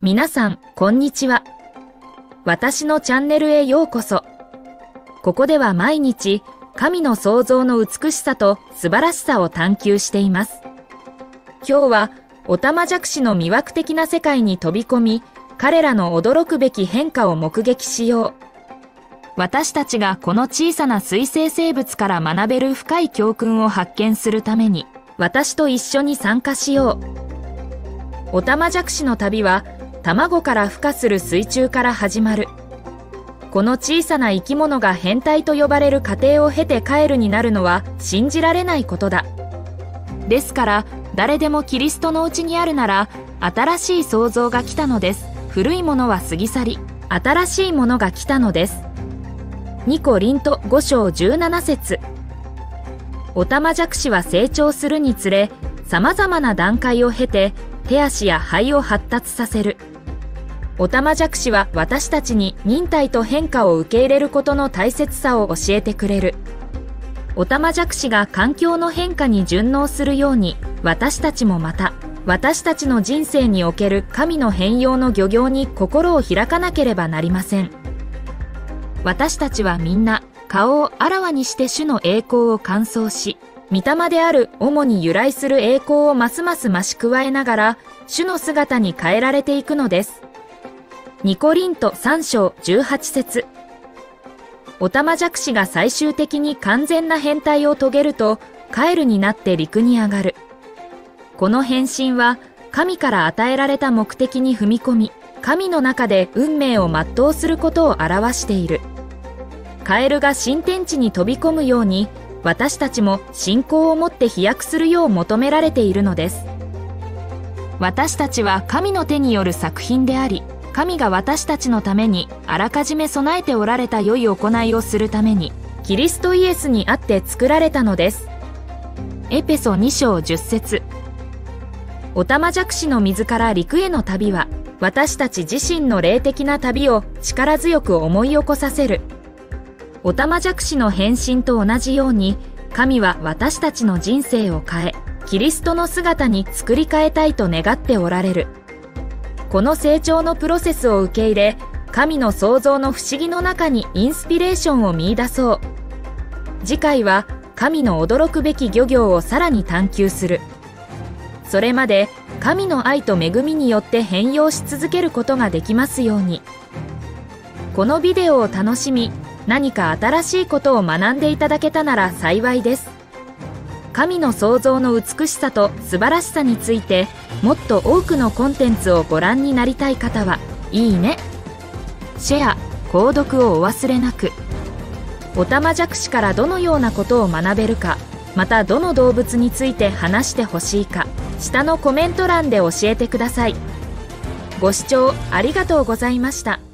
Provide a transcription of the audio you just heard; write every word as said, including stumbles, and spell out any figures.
皆さん、こんにちは。私のチャンネルへようこそ。ここでは毎日、神の創造の美しさと素晴らしさを探求しています。今日は、オタマジャクシの魅惑的な世界に飛び込み、彼らの驚くべき変化を目撃しよう。私たちがこの小さな水生生物から学べる深い教訓を発見するために、私と一緒に参加しよう。オタマジャクシの旅は、卵から孵化する水中から始まる。この小さな生き物が変態と呼ばれる過程を経てカエルになるのは信じられないことだ。ですから、誰でもキリストのうちにあるなら、新しい創造が来たのです。古いものは過ぎ去り、新しいものが来たのです。にコリントご章じゅうなな節。オタマジャクシは成長するにつれ、様々な段階を経て、手足や肺を発達させる。オタマジャクシは私たちに忍耐と変化を受け入れることの大切さを教えてくれる。オタマジャクシが環境の変化に順応するように、私たちもまた、私たちの人生における神の変容の漁業に心を開かなければなりません。私たちはみんな、顔をあらわにして主の栄光を完走し、御霊である主に由来する栄光をますます増し加えながら、主の姿に変えられていくのです。にコリントさん章じゅうはち節。オタマジャクシが最終的に完全な変態を遂げると、カエルになって陸に上がる。この変身は、神から与えられた目的に踏み込み、神の中で運命を全うすることを表している。カエルが新天地に飛び込むように、私たちも信仰を持って飛躍するよう求められているのです。私たちは神の手による作品であり、神が私たちのためにあらかじめ備えておられた良い行いをするために、キリストイエスにあって作られたのです。エペソに章じゅっ節。オタマジャクシの水から陸への旅は、私たち自身の霊的な旅を力強く思い起こさせる。オタマジャクシの変身と同じように、神は私たちの人生を変え、キリストの姿に作り変えたいと願っておられる。この成長のプロセスを受け入れ、神の創造の不思議の中にインスピレーションを見出そう。次回は、神の驚くべき漁業をさらに探求する。それまで、神の愛と恵みによって変容し続けることができますように。このビデオを楽しみ、何か新しいことを学んでいただけたなら幸いです。神の創造の美しさと素晴らしさについて、もっと多くのコンテンツをご覧になりたい方は、いいね、シェア、購読をお忘れなく。オタマジャクシからどのようなことを学べるか、またどの動物について話してほしいか、下のコメント欄で教えてください。ご視聴ありがとうございました。